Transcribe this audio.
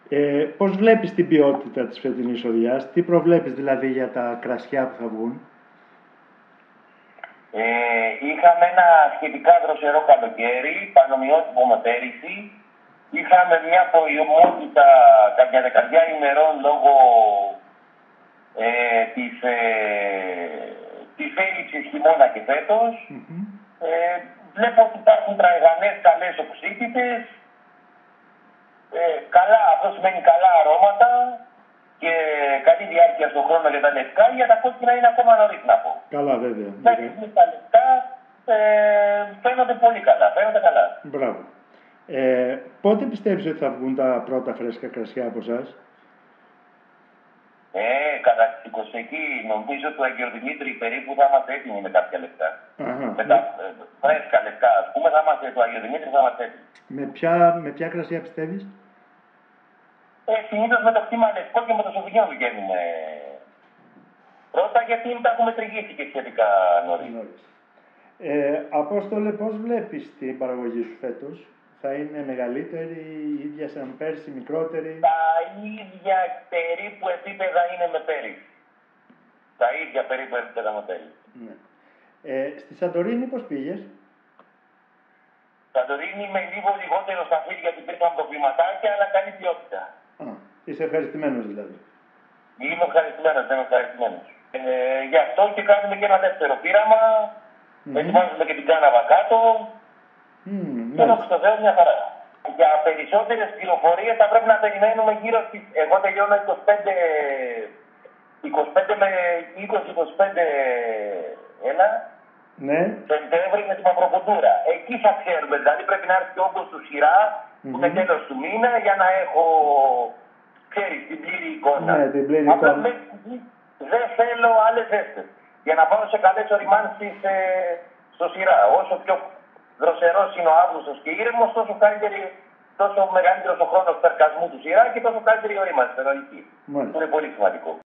Πώς βλέπεις την ποιότητα της φετινής οδιάς, τι προβλέπεις δηλαδή για τα κρασιά που θα βγουν? Είχαμε ένα σχετικά δροσερό καλοκαίρι, πανομοιότυπο με πέρυσι. Είχαμε μια προϊομότητα κάποια δεκαριά ημερών λόγω της έλλειψης χειμώνα και φέτος. Βλέπω ότι υπάρχουν τραγανές καλές οξύτητες, αυτό σημαίνει καλά αρώματα και καλή διάρκεια στον χρόνο για τα λευκά. Για τα κόκκινα είναι ακόμα νωρίς να πω. Καλά, βέβαια. Μέχρι τα λευκά φαίνονται πολύ καλά, φαίνονται καλά. Μπράβο. Πότε πιστεύεις ότι θα βγουν τα πρώτα φρέσκα κρασιά από εσάς? Κατά τις 20 εκεί, νομίζω του Αγίου Δημήτρη περίπου θα είμαστε έτοιμοι με κάποια λεπτά. Με τα φρέσκα λεπτά, ας πούμε, θα είμαστε του Αγίου Δημήτρη, θα είμαστε έτοιμοι. Με ποια κρασιά πιστεύεις? Συνήθως με το χτήμα λευκό και με το σοβιγιόν βγαίνουμε πρώτα, γιατί τα έχουμε τριγύσει και σχετικά νωρίς. Απόστολε, πώς βλέπεις την παραγωγή σου φέτος? Θα είναι μεγαλύτερη, ίδια σαν πέρσι, μικρότερη? Τα ίδια περίπου επίπεδα είναι με πέρυσι. Τα ίδια περίπου επίπεδα με πέρυσι. Ναι. Στη Σαντορίνη πώς πήγες? Σαντορίνη με λίγο λιγότερο σταθμίδι γιατί υπήρχαν προβληματάκια, αλλά καλή ποιότητα. Είσαι ευχαριστημένος δηλαδή? Είμαι ευχαριστημένος. Γι' αυτό και κάνουμε και ένα δεύτερο πείραμα. Ετοιμάζουμε και την κάναβα κάτω. Και δόξα τω Θεώ, μια χαρά. Για περισσότερες πληροφορίες θα πρέπει να περιμένουμε γύρω στις... Εγώ τελειώνω 25 με 20-25 Ναι. Σεπτέμβρη με τη Μαυροκουντούρα. Εκεί θα ξέρουμε, δηλαδή πρέπει να έρθει και όγκος του σειρά, που είναι τέλος του μήνα, για να έχω, ξέρεις, την πλήρη εικόνα. Ναι, την πλήρη εικόνα. Δεν θέλω άλλες ζέστες. Για να πάω σε καλές οριμάνσεις στο σειρά. Όσο πιο δροσερός είναι ο Αύγουστος και ήρεμος, τόσο μεγαλύτερος ο χρόνος περκασμού του σειρά και τόσο καλύτερη η ορίμανση. Είναι πολύ σημαντικό.